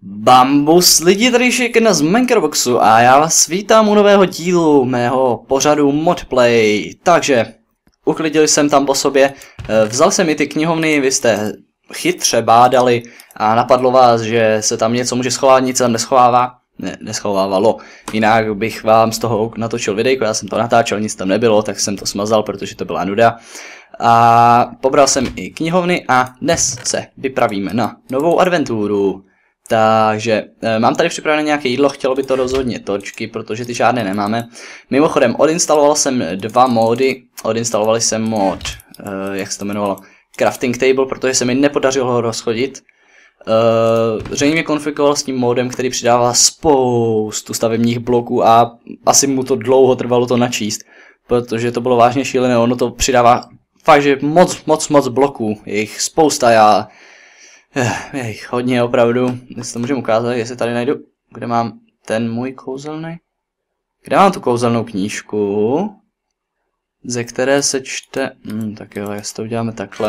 Bambus lidi, tady Shaken z Minecraftboxu a já vás vítám u nového dílu mého pořadu Modplay. Takže, uklidil jsem tam po sobě, vzal jsem i ty knihovny, vy jste chytře bádali a napadlo vás, že se tam něco může schovat, nic se tam neschovává. Ne, neschovávalo. Jinak bych vám z toho natočil videjko, já jsem to natáčel, nic tam nebylo, tak jsem to smazal, protože to byla nuda. A pobral jsem i knihovny a dnes se vypravíme na novou adventuru. Takže mám tady připravené nějaké jídlo, chtělo by to rozhodně torčky, protože ty žádné nemáme. Mimochodem, odinstaloval jsem dva módy, odinstaloval jsem mod, jak se to jmenovalo, Crafting Table, protože se mi nepodařilo ho rozchodit. Zřejmě konfiguroval s tím módem, který přidává spoustu stavebních bloků a asi mu to dlouho trvalo to načíst, protože to bylo vážně šílené, ono to přidává fakt, že moc bloků, je jich spousta, je jich hodně opravdu, jestli to můžeme ukázat, jestli tady najdu, kde mám ten můj kouzelný, kde mám tu kouzelnou knížku, ze které se čte, tak jo, jestli to uděláme takhle,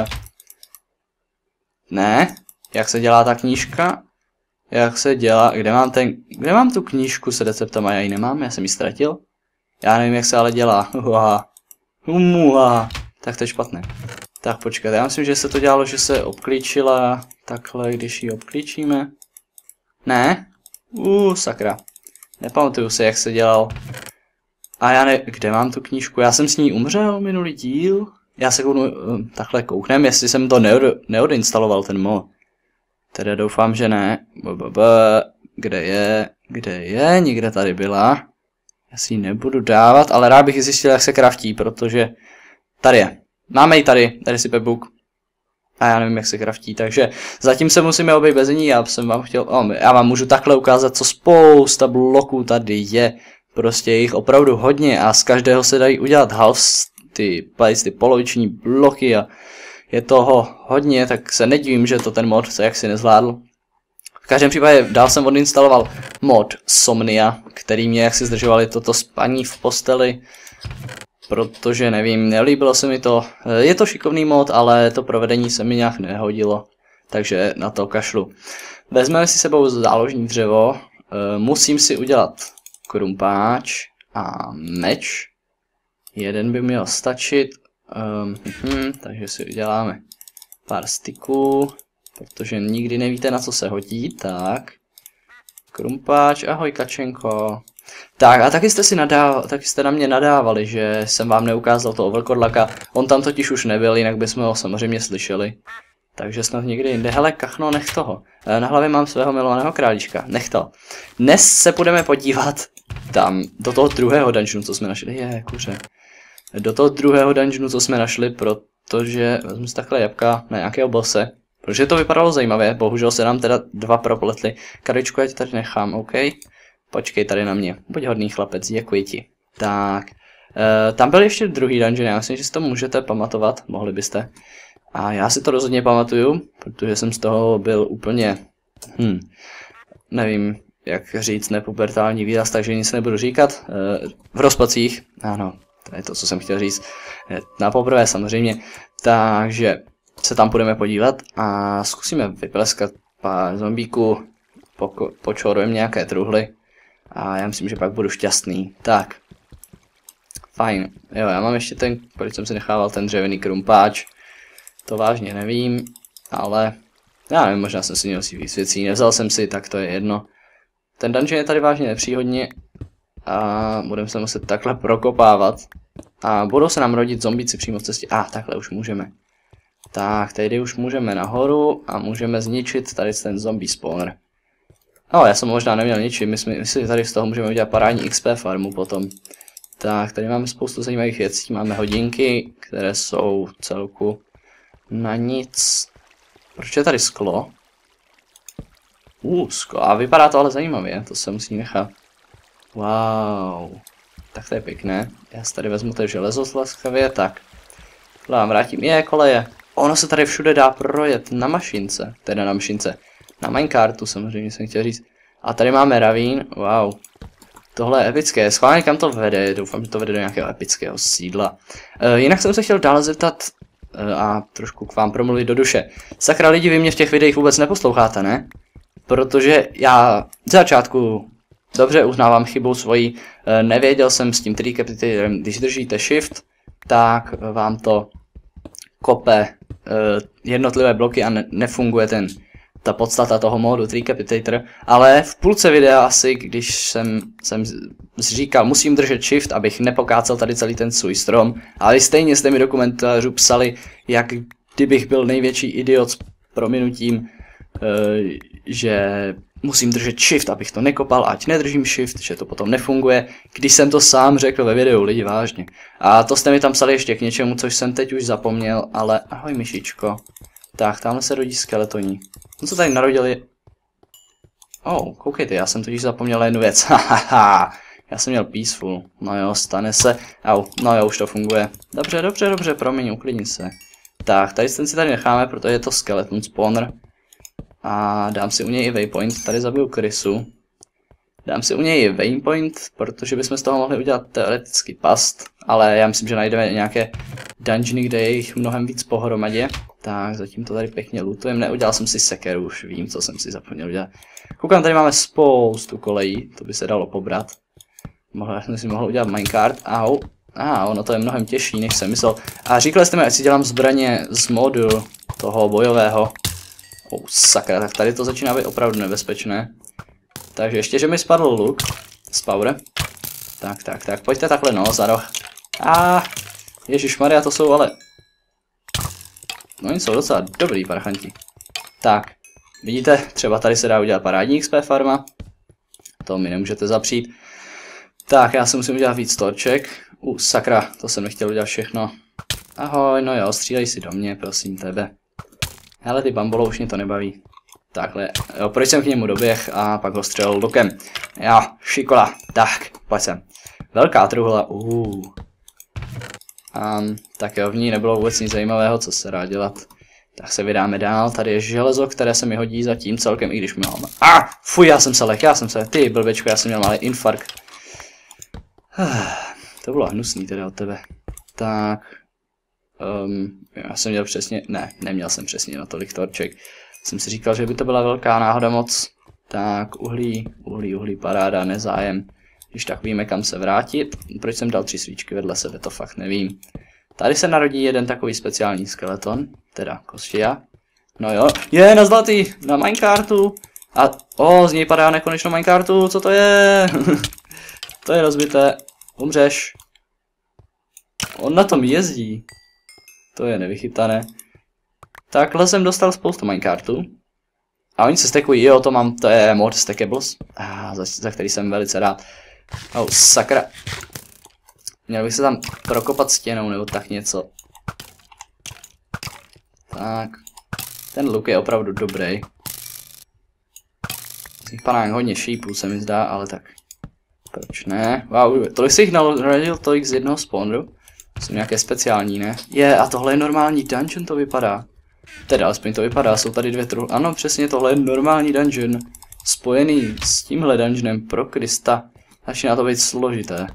ne, jak se dělá ta knížka, jak se dělá, kde mám tu knížku s receptama, já ji nemám, já jsem ji ztratil, já nevím, jak se ale dělá, tak to je špatné. Tak počkat, já myslím, že se to dělalo, že se obklíčila takhle, když ji obklíčíme. Ne? Sakra. Nepamatuju se, jak se dělal. A já ne, kde mám tu knížku? Já jsem s ní umřel minulý díl. Já se takhle kouknem, jestli jsem to neodinstaloval ten mod. Teda doufám, že ne. Kde je? Někde tady byla. Já si ji nebudu dávat, ale rád bych zjistil, jak se craftí, protože tady je. Máme ji tady, recipe book. A já nevím, jak se craftí, takže zatím se musíme obejít bez ní, já vám můžu takhle ukázat, co spousta bloků tady je. Prostě je jich opravdu hodně a z každého se dají udělat halves, ty poloviční bloky a je toho hodně, tak se nedivím, že to ten mod se jaksi nezvládl. V každém případě dál jsem odinstaloval mod Somnia, který mě jaksi zdržovali toto spaní v posteli. Protože nevím, nelíbilo se mi to, je to šikovný mod, ale to provedení se mi nějak nehodilo, takže na to kašlu. Vezmeme si sebou záložní dřevo, musím si udělat krumpáč a meč, jeden by měl stačit, takže si uděláme pár styků, protože nikdy nevíte, na co se hodí, tak, krumpáč, ahoj kačenko. Tak a taky jste na mě nadávali, že jsem vám neukázal toho vlkodlaka, on tam totiž už nebyl, jinak bychom ho samozřejmě slyšeli. Takže snad někdy jinde, hele kachno, nech toho, na hlavě mám svého milovaného králíčka, nech to. Dnes se budeme podívat tam, do toho druhého dungeonu, co jsme našli, kuře. Do toho druhého dungeonu, co jsme našli, protože, vezmu si takhle jabka na nějakého bosse, protože to vypadalo zajímavě, bohužel se nám teda dva propletli, Karličku, já ti tady nechám, OK? Počkej tady na mě, buď hodný chlapec, děkuji ti. Tak, tam byl ještě druhý dungeon, já myslím, že si to můžete pamatovat, mohli byste. A já si to rozhodně pamatuju, protože jsem z toho byl úplně, nevím, jak říct nepubertální výraz, takže nic nebudu říkat. V rozpacích, ano, to je to, co jsem chtěl říct, na poprvé samozřejmě. Takže se tam půjdeme podívat a zkusíme vypleskat pár zombíků, počorujeme nějaké truhly. A já myslím, že pak budu šťastný. Tak. Fajn. Jo, já mám ještě ten, proč jsem si nechával ten dřevěný krumpáč. To vážně nevím, ale já nevím, možná jsem si měl si víc věcí, nevzal jsem si, tak to je jedno. Ten dungeon je tady vážně nepříhodně a budeme se muset takhle prokopávat. A budou se nám rodit zombíci přímo v cestě. Takhle už můžeme. Tak, tady už můžeme nahoru a můžeme zničit tady ten zombie spawner. Já jsem možná neměl ničím, my si tady z toho můžeme udělat parádní XP farmu potom. Tak, tady máme spoustu zajímavých věcí, máme hodinky, které jsou celku na nic. Proč je tady sklo? Sklo, a vypadá to ale zajímavě, to se musí nechat. Wow, tak to je pěkné, já si tady vezmu to železo laskavě, tak. Vám vrátím, koleje, ono se tady všude dá projet na mašince, teda na mašince. Na minecartu samozřejmě jsem chtěl říct. A tady máme ravín, wow. Tohle je epické, schválně kam to vede, doufám, že to vede do nějakého epického sídla. Jinak jsem se chtěl dál zeptat a trošku k vám promluvit do duše. Sakra lidi, vy mě v těch videích vůbec neposloucháte, ne? protože já z začátku dobře uznávám chybu svoji, nevěděl jsem s tím Tricapitatorem, když držíte shift, tak vám to kope jednotlivé bloky a nefunguje ta podstata toho módu Tricapitator, ale v půlce videa asi, když jsem říkal, musím držet shift, abych nepokácel tady celý ten svůj strom, ale stejně jste mi do komentářů psali, jak kdybych byl největší idiot s prominutím, že musím držet shift, abych to nekopal, ať nedržím shift, že to potom nefunguje, když jsem to sám řekl ve videu, lidi, vážně. A to jste mi tam psali ještě k něčemu, což jsem teď už zapomněl, ale ahoj myšičko. Tak, tamhle se rodí skeletoní. No co tady narodili? Koukejte, já jsem totiž zapomněl jednu věc, hahaha. Já jsem měl peaceful, no jo, stane se, no jo, už to funguje. Dobře, promiň, uklidni se. Tak, tady ten si tady necháme, protože je to skeleton spawner. A dám si u něj i waypoint, tady zabiju krysu. Dám si u něj i waypoint, protože bychom z toho mohli udělat teoreticky past. Ale já myslím, že najdeme nějaké dungeony, kde je jich mnohem víc pohromadě. Tak, zatím to tady pěkně lootujeme. Neudělal jsem si sekeru, už vím, co jsem si zapomněl udělat. Koukám, tady máme spoustu kolejí, to by se dalo pobrat. Já jsem si mohl udělat minecart, ono to je mnohem těžší, než jsem myslel. A říkali jste mi, ať si dělám zbraně z modu toho bojového. Sakra, tak tady to začíná být opravdu nebezpečné. Takže ještě, že mi spadl luk z power. Tak, pojďte takhle, no, za roh. Ježišmarja, to jsou ale... No, oni jsou docela dobrý parchanti. Tak, vidíte, třeba tady se dá udělat parádní XP farma. To mi nemůžete zapřít. Tak, já si musím udělat víc torček. Sakra, to jsem nechtěl udělat všechno. Ahoj, no jo, střílej si do mě, prosím tebe. Hele, ty bambolo, už mě to nebaví. Takhle, jo, proč jsem k němu doběh a pak ho střelil lukem. Jo, šikola, tak, pojď sem. Velká truhla, tak jo, v ní nebylo vůbec nic zajímavého, co se dá dělat. Tak se vydáme dál, tady je železo, které se mi hodí zatím celkem, i když mi mám... Fuj, já jsem se lek, ty blbečko, já jsem měl malý infarkt. To bylo hnusný teda od tebe. Tak... já jsem měl přesně... Ne, neměl jsem přesně na tolik torček. Jsem si říkal, že by to byla velká náhoda moc. Tak, uhlí, paráda, nezájem. Když tak víme, kam se vrátit. Proč jsem dal 3 svíčky vedle sebe, to fakt nevím. Tady se narodí jeden takový speciální skeleton, teda Kostia. No jo, je na zlatý, na minecartu. A z něj padá nekonečno minecartu, co to je? To je rozbité, umřeš. On na tom jezdí. To je nevychytané. Takhle jsem dostal spoustu minecartů. A oni se stackují, jo, to je mod stackables. Za který jsem velice rád. Sakra. Měl bych se tam prokopat stěnou, nebo tak něco. Tak. Ten luk je opravdu dobrý. Z nich padá hodně šípů, se mi zdá, ale tak. Proč ne? Tolik si jich narodil, tolik z jednoho spawneru. Jsou nějaké speciální, ne? A tohle je normální dungeon, to vypadá. Teda, alespoň to vypadá, jsou tady 2 truhly. Ano, přesně, tohle je normální dungeon. Spojený s tímhle dungeonem pro Krista. Začíná to být složité.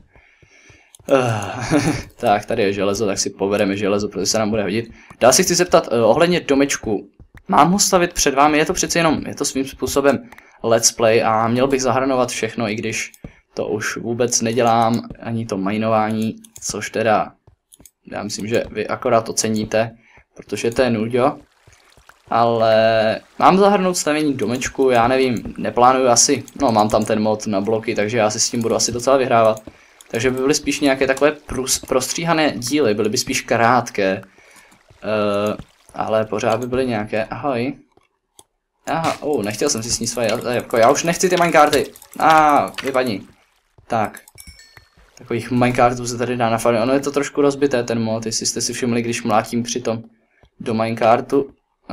Tak, tady je železo, tak si povedeme železo, protože se nám bude hodit. Dál si chci zeptat, ohledně domečku. Mám ho stavit před vámi, je to přeci jenom, je to svým způsobem let's play a měl bych zahrnovat všechno, i když to už vůbec nedělám, ani to minování, což teda, já myslím, že vy akorát oceníte, protože to je nudo. Ale mám zahrnout stavění domečku, já nevím, neplánuju asi, no mám tam ten mod na bloky, takže já si s tím budu asi docela vyhrávat. Takže by byly spíš nějaké takové prostříhané díly, byly by spíš krátké. Ale pořád by byly nějaké, ahoj. Nechtěl jsem si sníst svoje jabko, já už nechci ty minecarty. Vypadni. Tak. Takových minecartů se tady dá na farmě, ono je to trošku rozbité ten mod, jestli jste si všimli, když mlátím přitom do minecartu.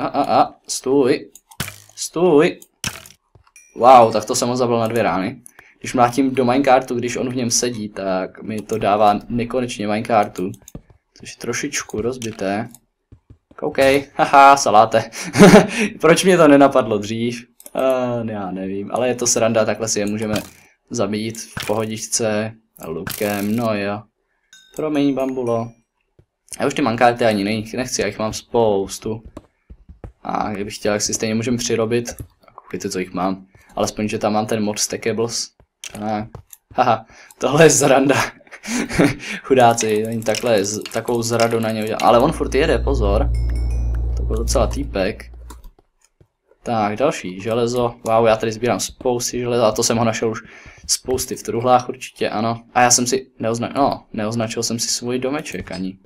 Stůj. Wow, tak to jsem ho zabil na 2 rány. Když mlátím do minecartu, když on v něm sedí, tak mi to dává nekonečně minecartu. Což je trošičku rozbité. Koukej, saláte. Proč mě to nenapadlo dřív? Já nevím, ale je to sranda, takhle si je můžeme zabít v pohodičce lukem, no jo. Promiň, bambulo. Já už ty minecarty ani nechci, já jich mám spoustu. A kdybych chtěl, jak si stejně můžeme přirobit. Koukejte, co jich mám. Alespoň, že tam mám ten mod Stackables. Haha, tohle je zranda. Chudáci, oni takhle takovou zradu na ně udělali. Ale on furt jede, pozor. To byl docela týpek. Tak, další, železo. Wow, já tady sbírám spousty železa. A to jsem ho našel už spousty v truhlách určitě, ano. A já jsem si neoznačil jsem si svůj domeček ani.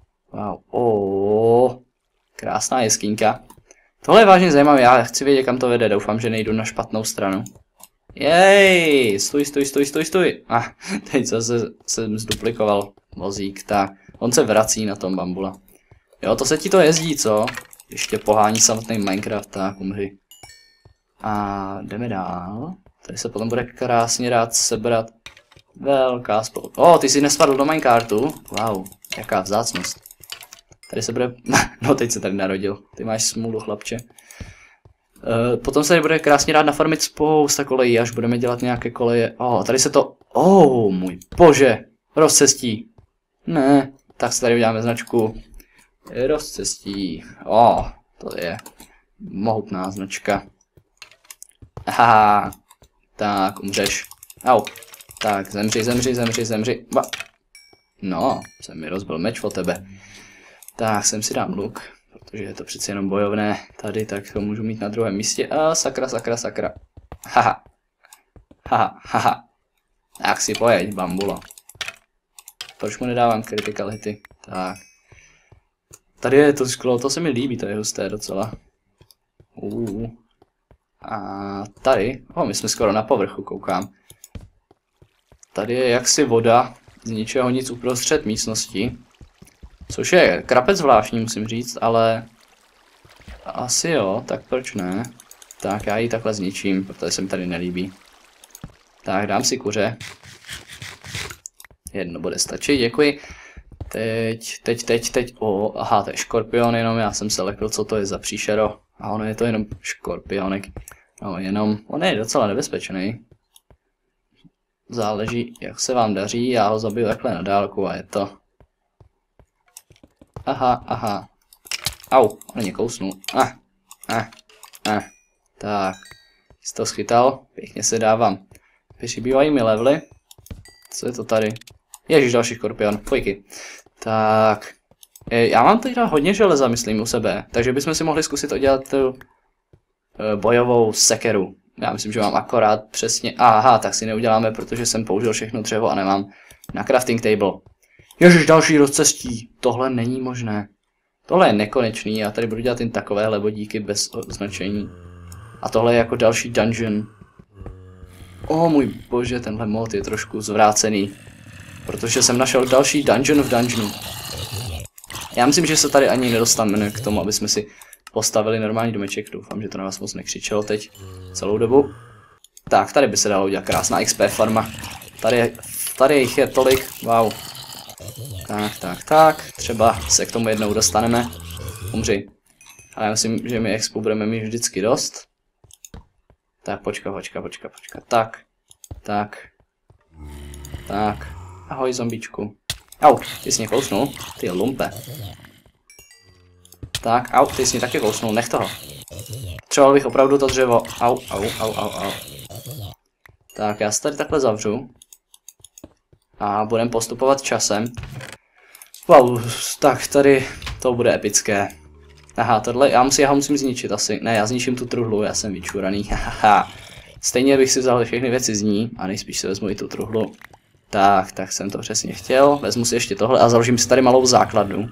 Wow, krásná eskynka. Tohle je vážně zajímavé, já chci vědět, kam to vede, doufám, že nejdu na špatnou stranu. Jej, stůj. Teď jsem zduplikoval vozík, tak. On se vrací na tom bambula. Jo, to se ti to jezdí, co? Ještě pohání samotný Minecraft, tak umři. A jdeme dál. Tady se potom bude krásně dát sebrat velká spolu. Ty jsi nespadl do Minecartu? Wow, jaká vzácnost. Tady se bude... No, teď se tady narodil. Ty máš smůlu, chlapče. Potom se tady bude krásně dát nafarmit spousta kolejí, až budeme dělat nějaké koleje. Tady se to... můj bože! Rozcestí. Ne, tak se tady uděláme značku. Rozcestí. To je mohutná značka. Haha. Tak, umřeš. Au. Tak, zemři. No, jsem mi rozbil meč o tebe. Tak, sem si dám luk, protože je to přeci jenom bojovné tady, tak to můžu mít na druhém místě. Sakra. Haha. Tak si pojeď, bambulo. Proč mu nedávám critical hity? Tak. Tady je to sklo, to se mi líbí, to je husté docela. A tady, my jsme skoro na povrchu, koukám. Tady je jaksi voda, z ničeho nic uprostřed místnosti. Což je krapec zvláštní, musím říct, ale... Asi jo, tak proč ne? Tak já ji takhle zničím, protože se mi tady nelíbí. Tak, dám si kuře. Jedno bude stačit, děkuji. Teď. Aha, to je škorpion, jenom já jsem se lekl, co to je za příšero. A ono je to jenom škorpionek. No, on je docela nebezpečný. Záleží, jak se vám daří, já ho zabiju takhle na dálku a je to. Aha. Au, on mě kousnul. Tak, jsi to schytal, pěkně se dávám. Přibývají mi levely. Co je to tady? Ježiš, další škorpion, pojky. Tak, já mám teď hodně železa, myslím, u sebe, takže bychom si mohli zkusit udělat tu bojovou sekeru. Já myslím, že mám akorát přesně... Aha, tak si neuděláme, protože jsem použil všechno dřevo a nemám na crafting table. Ježiš, další rozcestí. Tohle není možné. Tohle je nekonečný, já tady budu dělat jen takovéhle bodíky bez označení. A tohle je jako další dungeon. Můj bože, tenhle mod je trošku zvrácený. Protože jsem našel další dungeon v dungeonu. Já myslím, že se tady ani nedostaneme k tomu, aby jsme si postavili normální domeček. Doufám, že to na vás moc nekřičelo teď celou dobu. Tak, tady by se dalo udělat krásná XP farma. Tady jich je tolik, wow. Tak, třeba se k tomu jednou dostaneme. Umři. Ale já myslím, že my expu budeme mít vždycky dost. Tak, počkat. Tak. Ahoj, zombičku. Au, ty jsi mě kousnul. Ty lumpe. Tak, au, ty jsi mě taky kousnul, nech toho. Třeba bych opravdu to dřevo. Au. Tak, já se tady takhle zavřu. A budeme postupovat časem. Wow, tak tady to bude epické. Aha, tohle, já ho musím zničit asi. Ne, já zničím tu truhlu, já jsem vyčuraný. Haha. Stejně bych si vzal všechny věci z ní a nejspíš si vezmu i tu truhlu. Tak jsem to přesně chtěl. Vezmu si ještě tohle a založím si tady malou základnu.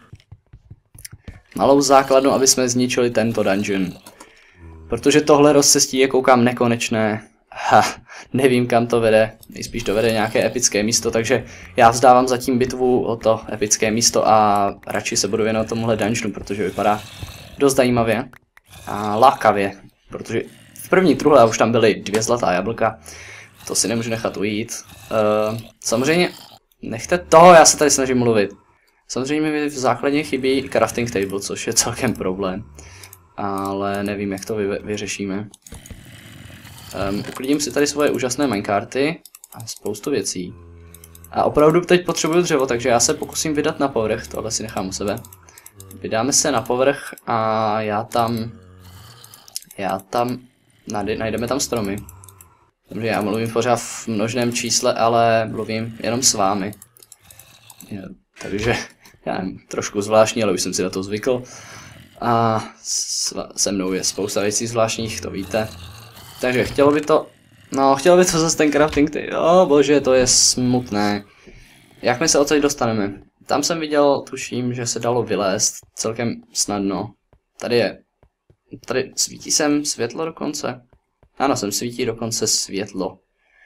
Aby jsme zničili tento dungeon. Protože tohle rozcestí je, koukám, nekonečné. Nevím, kam to vede. Nejspíš to vede nějaké epické místo, takže já vzdávám zatím bitvu o to epické místo a radši se budu věnovat tomuhle dungeonu, protože vypadá dost zajímavě a lákavě. Protože v první truhle už tam byly 2 zlatá jablka. To si nemůžu nechat ujít. Samozřejmě, nechte toho, já se tady snažím mluvit. Samozřejmě mi v základně chybí crafting table, což je celkem problém. Ale nevím, jak to vyřešíme. Uklidím si tady svoje úžasné minecarty a spoustu věcí. A opravdu teď potřebuju dřevo, takže já se pokusím vydat na povrch, tohle si nechám u sebe. Vydáme se na povrch a já tam najdeme tam stromy. Takže já mluvím pořád v množném čísle, ale mluvím jenom s vámi. Takže, já nevím, trošku zvláštní, ale už jsem si na to zvykl. A se mnou je spousta věcí zvláštních, to víte. Takže chtělo by to zase ten crafting, bože, to je smutné. Jak my se odsaď dostaneme? Tam jsem viděl, tuším, že se dalo vylézt celkem snadno. Tady svítí sem světlo dokonce. Ano, sem svítí dokonce světlo.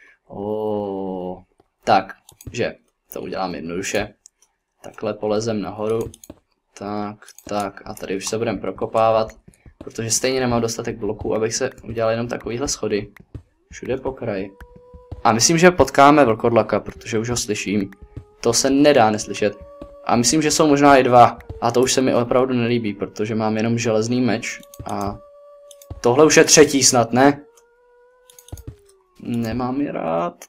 Takže to udělám jednoduše. Takhle polezem nahoru. Tak a tady už se budeme prokopávat. Protože stejně nemám dostatek bloků, abych se udělal jenom takovýhle schody. Všude po kraji. A myslím, že potkáme vlkodlaka, protože už ho slyším. To se nedá neslyšet. A myslím, že jsou možná i dva. A to už se mi opravdu nelíbí, protože mám jenom železný meč. A tohle už je třetí snad, ne? Nemám je rád.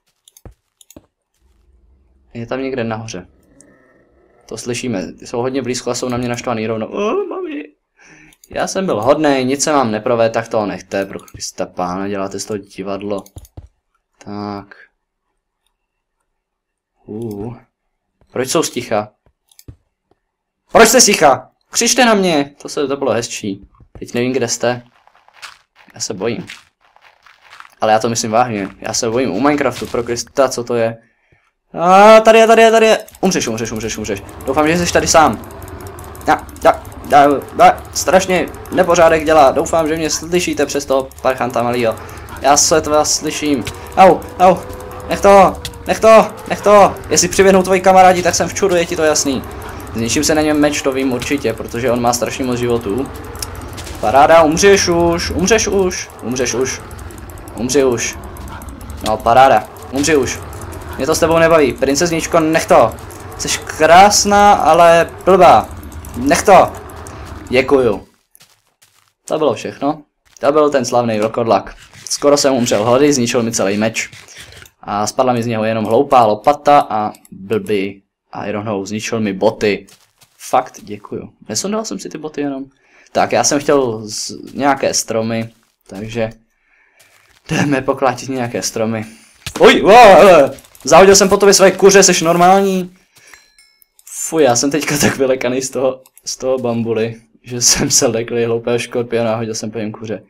Je tam někde nahoře. To slyšíme. Ty jsou hodně blízko a jsou na mě naštvaný rovnou. Mami. Já jsem byl hodnej, nic se vám neprové, tak toho nechte. Pro Krista pána, děláte z toho divadlo. Tak. Proč jsou sticha? Proč jste sticha? Křičte na mě! To bylo hezčí. Teď nevím, kde jste. Já se bojím. Ale já to myslím vážně. Já se bojím u Minecraftu, pro Krista, co to je? Tady je. Umřeš. Doufám, že jsi tady sám. Strašně nepořádek dělá. Doufám, že mě slyšíte přes toho parchanta malýho. Já se to vás slyším. Au. Nech to. Jestli přiběhnou tvoji kamarádi, tak jsem v čudu, je ti to jasný. Zničím se na něm meč, to vím určitě, protože on má strašně moc životů. Paráda, umřeš už. No, paráda, umři už. Mě to s tebou nebaví, princezničko, nech to. Jsi krásná, ale blbá. Nech to. Děkuju. To bylo všechno. To byl ten slavný vlkodlak. Skoro jsem umřel hlady, zničil mi celý meč. A spadla mi z něho jenom hloupá lopata a blbý Iron Hoe, zničil mi boty. Fakt, děkuju. Nesundal jsem si ty boty jenom. Tak, já jsem chtěl nějaké stromy, takže jdeme poklátit nějaké stromy. Zahodil jsem po tobě své kuře, jsi normální? Fuj, já jsem teďka tak vylekaný z toho bambuly, že jsem se lekl hloupého škorpiona a hodil jsem po něm kuře.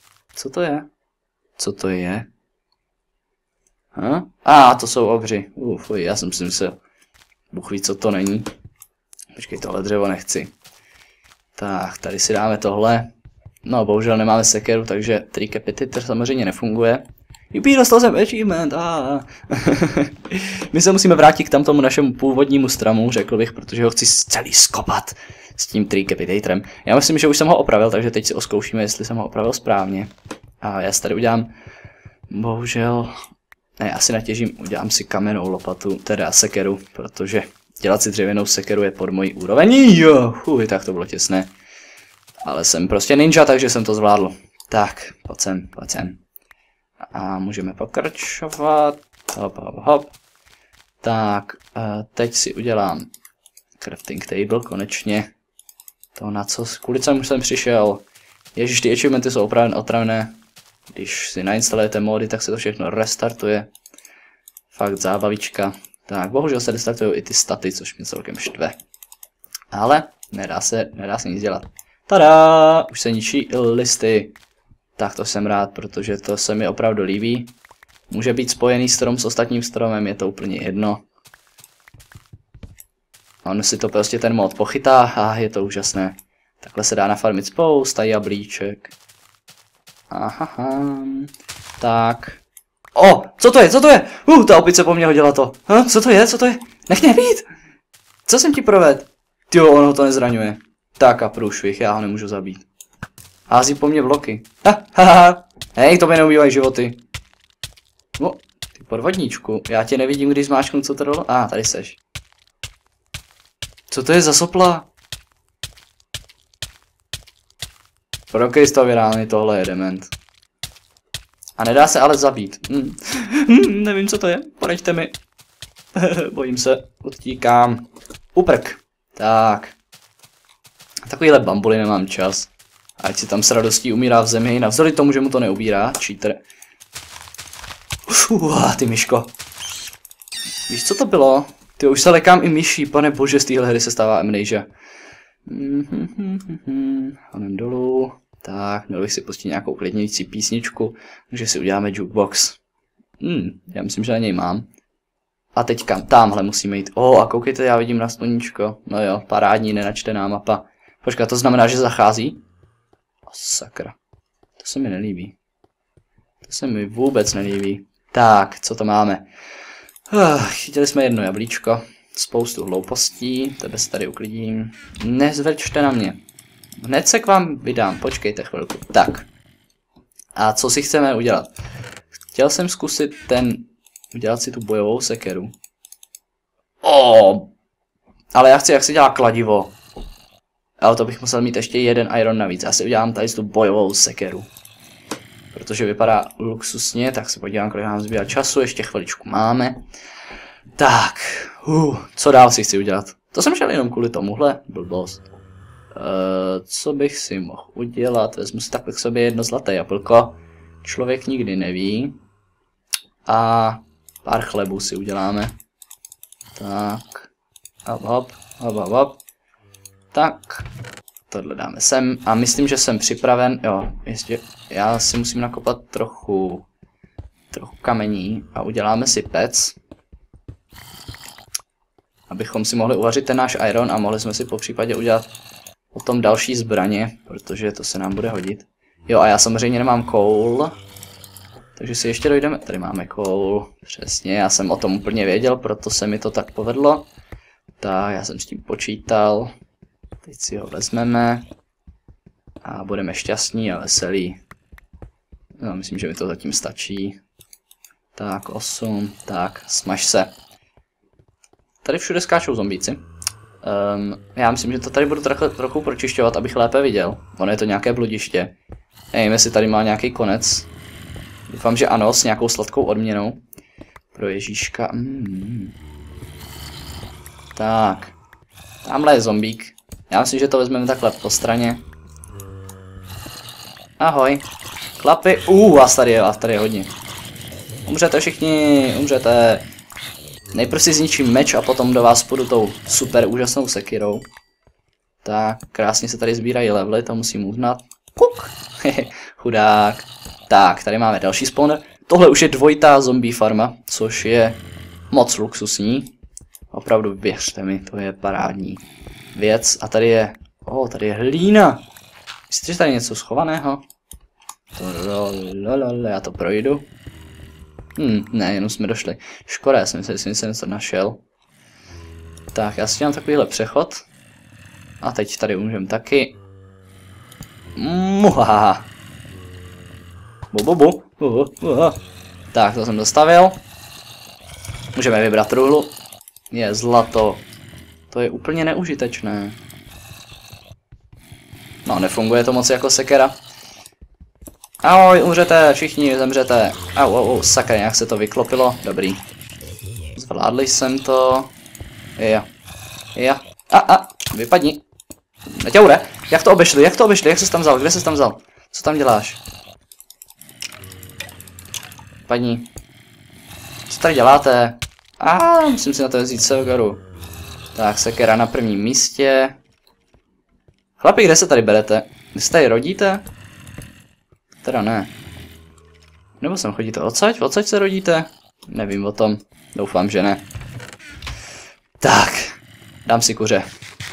Co to je? To jsou obři. Fuj, já jsem si myslel. Bůh ví, co to není. Počkej, tohle dřevo nechci. Tak, tady si dáme tohle. No, bohužel nemáme sekeru, takže Trickepitor samozřejmě nefunguje. Jupi, dostal jsem achievement. My se musíme vrátit k tamtomu našemu původnímu stromu, řekl bych, protože ho chci celý skopat s tím Trickepitorem. Já myslím, že už jsem ho opravil, takže teď si oskoušíme, jestli jsem ho opravil správně. A já si tady udělám, bohužel, ne, asi natěžím, udělám si kamennou lopatu, teda sekeru, protože dělat si dřevěnou sekeru je pod mojí úroveň. Tak to bylo těsné. Ale jsem prostě ninja, takže jsem to zvládl. Tak, pojď sem. A můžeme pokračovat. Hop. Tak, teď si udělám crafting table, konečně. To na co, kvůli čemu jsem přišel. Ježiš, ty achievementy jsou opravdu otravné. Když si nainstalujete mody, tak se to všechno restartuje. Fakt zábavička. Tak, bohužel se restartují i ty staty, což mě celkem štve. Ale nedá se nic dělat. Tada! Už se ničí listy. Tak to jsem rád, protože to se mi opravdu líbí. Může být spojený strom s ostatním stromem, je to úplně jedno. On si to prostě ten mod pochytá a je to úžasné. Takhle se dá nafarmit spousta jablíček. Tak. Co to je? Ta opice po mně hodila to. Co to je? Nech mě být! Co jsem ti provedl? Tyjo, ono to nezraňuje. Tak a průšvih, já ho nemůžu zabít. Hází po mně bloky. Hej, to mi neubývají životy. Ty podvodníčku, já tě nevidím, když zmáčknu, co to dalo. Tady seš. Co to je za sopla? Pro Krista virálny, tohle je dement. A nedá se ale zabít. Nevím, co to je, poraďte mi. Bojím se, odtíkám. Uprk. Tak. Takovýhle bambuly nemám čas. Ať si tam s radostí umírá v zemi, navzdory tomu, že mu to neubírá. Cheater. Ty myško. Víš, co to bylo? Ty už se lekám i myší, pane bože, z téhle hry se stává amnesia. Honem dolů. Tak, měl bych si pustit nějakou klidnějící písničku, takže si uděláme jukebox. Já myslím, že na něj mám. A teď kam? Tamhle musíme jít. A koukejte, já vidím na sluníčko. No jo, parádní, nenačtená mapa. Počkat, to znamená, že zachází? Sakra. To se mi nelíbí. To se mi vůbec nelíbí. Tak, co to máme? Chytili jsme jedno jablíčko. Spoustu hloupostí. Tebe se tady uklidím. Nezvrčte na mě. Hned se k vám vydám. Počkejte chvilku. Tak. A co si chceme udělat? Chtěl jsem zkusit udělat si tu bojovou sekeru. Ale já chci, jak se dělá kladivo. Ale to bych musel mít ještě jeden iron navíc. Já si udělám tady tu bojovou sekeru. Protože vypadá luxusně, tak se podívám, kolik nám zbývá času. Ještě chviličku máme. Tak. Co dál si chci udělat? To jsem šel jenom kvůli tomuhle. Blbost. Co bych si mohl udělat? Vezmu si takhle k sobě jedno zlaté jablko. Člověk nikdy neví. A pár chlebů si uděláme. Tak. Hop. Tak. Tohle dáme sem. A myslím, že jsem připraven. Jo, ještě. Já si musím nakopat trochu kamení. A uděláme si pec. Abychom si mohli uvařit ten náš iron a mohli jsme si po případě udělat potom další zbraně. Protože to se nám bude hodit. Jo, a já samozřejmě nemám coal. Takže si ještě dojdeme. Tady máme coal. Přesně, já jsem o tom úplně věděl, proto se mi to tak povedlo. Tak, já jsem s tím počítal. Teď si ho vezmeme. A budeme šťastní a veselí. No, myslím, že mi to zatím stačí. Tak, 8. Tak, smaž se. Tady všude skáčou zombíci. Já myslím, že to tady budu trochu pročišťovat, abych lépe viděl. Ono je to nějaké bludiště. Nevím, jestli tady má nějaký konec. Doufám, že ano, s nějakou sladkou odměnou. Pro Ježíška. Tak. Tamhle je zombík. Já myslím, že to vezmeme takhle po straně. Ahoj. Chlapi. Vás tady je hodně. Umřete všichni, umřete. Nejprve si zničím meč a potom do vás půjdu tou super úžasnou sekirou. Tak, krásně se tady sbírají levely, to musím uznat. Kuk. Chudák. Tak, tady máme další spawner. Tohle už je dvojitá zombie farma, což je moc luxusní. Opravdu věřte mi, to je parádní věc. A tady je, tady je hlína. Myslíte, že tady je něco schovaného? Já to projdu. Ne, jenom jsme došli. Škoda, já jsem si něco našel. Tak, já si dělám takovýhle přechod. A teď tady umřem taky. Muhaha. Tak, to jsem dostavil. Můžeme vybrat truhlu. Je zlato. To je úplně neužitečné. No, nefunguje to moc jako sekera. Ahoj, umřete, všichni zemřete. Sakra, nějak se to vyklopilo. Dobrý. Zvládli jsem to. Jo. Vypadni. Neťoure, jak to obešli, jak jsi tam vzal, kde jsi tam vzal? Co tam děláš? Padni. Co tady děláte? Musím si na to vzít sekeru. Tak, sekera na prvním místě. Chlapi, kde se tady berete? Vy se tady rodíte? Teda ne. Nebo sem chodíte odsaď? Odsaď se rodíte? Nevím o tom. Doufám, že ne. Tak. Dám si kuře.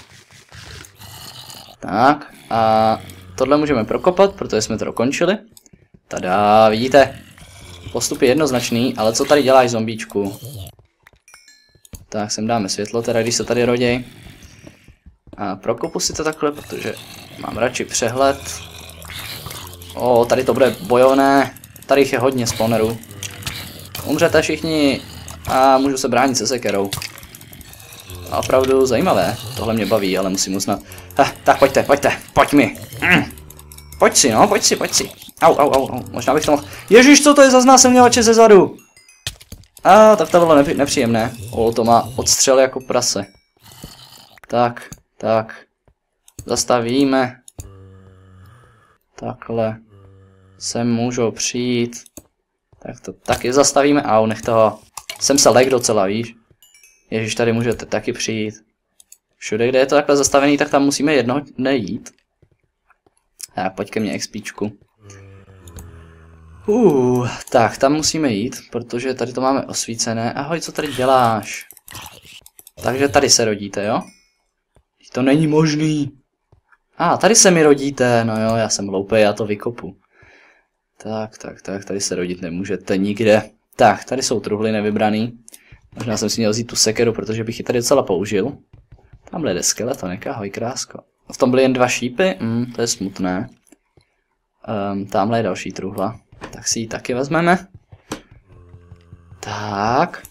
Tak. A tohle můžeme prokopat, protože jsme to dokončili. Tada, vidíte? Postup je jednoznačný, ale co tady děláš, zombíčku? Tak, sem dáme světlo, teda když se tady roděj. A prokopu si to takhle, protože mám radši přehled. Tady to bude bojovné. Tady jich je hodně spawnerů. Umřete všichni a můžu se bránit se sekerou. A opravdu zajímavé. Tohle mě baví, ale musím uznat. Tak pojď mi. Pojď si. Au. Možná bych to mohl. Ježíš, co to je za znásilňovače ze zadu? Tak to bylo nepříjemné. To má odstřel jako prase. Tak. Zastavíme. takhle sem můžou přijít. Tak to taky zastavíme. Au, nech toho. Jsem se lek docela, víš. Ježíš, tady můžete taky přijít. Všude, kde je to takhle zastavený, tak tam musíme jednoho dne jít. Tak, pojď ke mně XPčku. Tak, tam musíme jít, protože tady to máme osvícené. Ahoj, co tady děláš? Takže tady se rodíte, jo? To není možný. Tady se mi rodíte, no jo, já jsem hloupej, já to vykopu. Tak, tady se rodit nemůžete nikde. Tak, tady jsou truhly nevybraný. Možná jsem si měl vzít tu sekeru, protože bych ji tady docela použil. Tamhle jde skeletonek, ahoj krásko. V tom byly jen 2 šípy, to je smutné. Tamhle je další truhla, tak si ji taky vezmeme. Tak.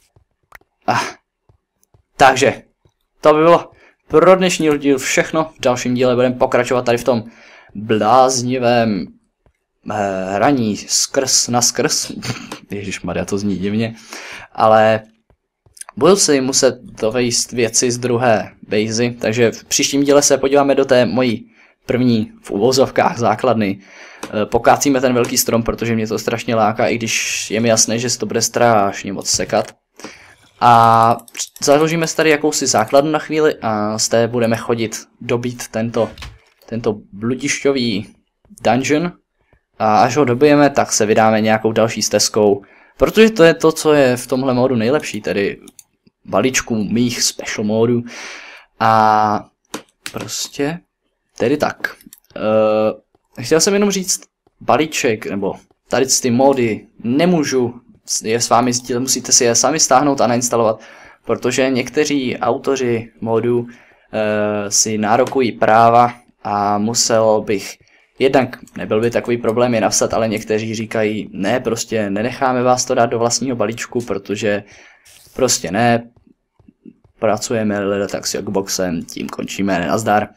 Takže, to by bylo pro dnešní díl všechno. V dalším díle budeme pokračovat tady v tom bláznivém hraní skrz na skrz. Ježišmarja, to zní divně. Ale budu si muset dovést věci z druhé bazy, takže v příštím díle se podíváme do té mojí první v uvozovkách základny. Pokácíme ten velký strom, protože mě to strašně láká, i když je mi jasné, že se to bude strašně moc sekat. A založíme si tady jakousi základnu na chvíli a z té budeme chodit dobít tento bludišťový dungeon. A až ho dobijeme, tak se vydáme nějakou další stezkou, protože to je to, co je v tomhle módu nejlepší, tedy balíčku mých special módů. A prostě, tedy tak. Chtěl jsem jenom říct, balíček, nebo tady ty módy nemůžu je s vámi sdílet, musíte si je sami stáhnout a nainstalovat, protože někteří autoři módů si nárokují práva a musel bych, jednak nebyl by takový problém je napsat, ale někteří říkají, ne, prostě nenecháme vás to dát do vlastního balíčku, protože prostě ne, pracujeme tak s Jogboxem, tím končíme, nazdar.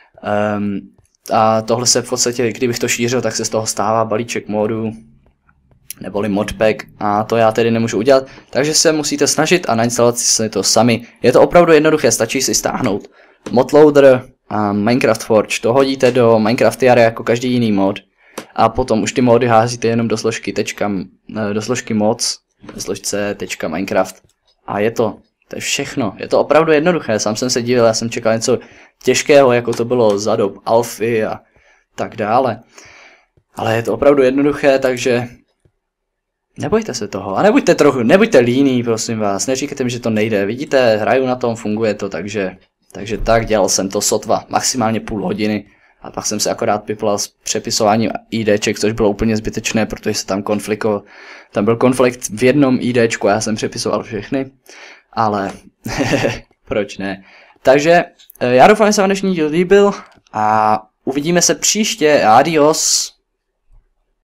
A tohle se v podstatě, kdybych to šířil, tak se z toho stává balíček módů, neboli modpack, a to já tedy nemůžu udělat, takže se musíte snažit a nainstalovat si to sami. Je to opravdu jednoduché, stačí si stáhnout modloader a Minecraft Forge, to hodíte do Minecraftiary jako každý jiný mod a potom už ty mody házíte jenom do složky mods, ve složce .minecraft a je to je všechno, je to opravdu jednoduché, sám jsem se divil, já jsem čekal něco těžkého, jako to bylo za dob alfy a tak dále, ale je to opravdu jednoduché, takže nebojte se toho a nebuďte líní, prosím vás, neříkejte mi, že to nejde, vidíte, hraju na tom, funguje to, takže tak, dělal jsem to sotva, maximálně půl hodiny a pak jsem se akorát piplal s přepisováním IDček, což bylo úplně zbytečné, protože se tam byl konflikt v jednom IDčku a já jsem přepisoval všechny, ale proč ne. Takže já doufám, že se vám dnešní díl líbil a uvidíme se příště, adios.